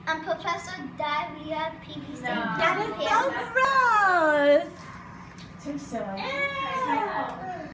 Professor Diarrhea PVC. No. That is so gross. Too silly.